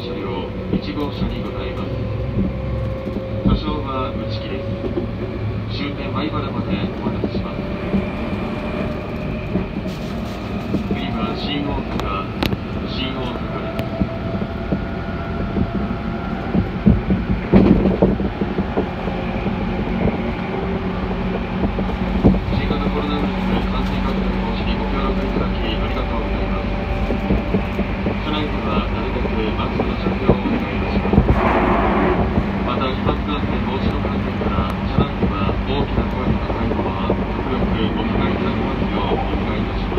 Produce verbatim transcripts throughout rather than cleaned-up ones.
車両いち号車にございます。車掌は内木です。終点米原までお待たせします。次は新大阪、新大阪です。新型コロナウイルス感染拡大防止にご協力いただきありがとうございます。車内ではなるべくマスクの着用をお願いいたします。また、飛沫感染防止の観点から車内では大きな声の高いまま極力お控えいただきますようお願いいたします。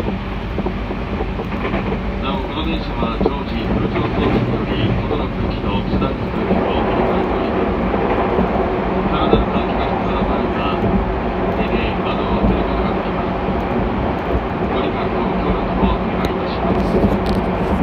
なお、この電車は常時空調装置により外の空気と車内の空気を入れ替えております。さらなる換気が必要な場合は手で窓を開けることができます。ご理解とご協力をお願いいたします。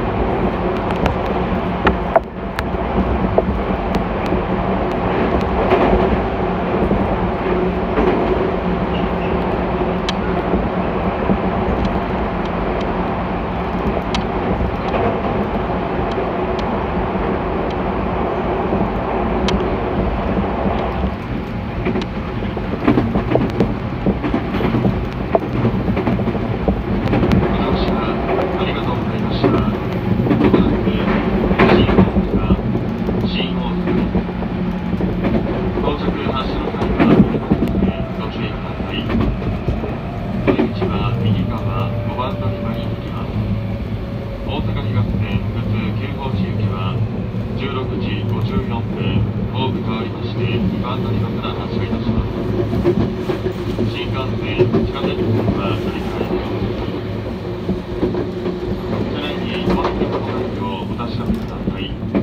大阪東線普通きゅう号地行きはじゅうろくじごじゅうよんぷんホームとありましてにばん乗り場から発車いたします。新幹線地下鉄線は乗り換えです。車内にお忘れ物ないようお確かめください。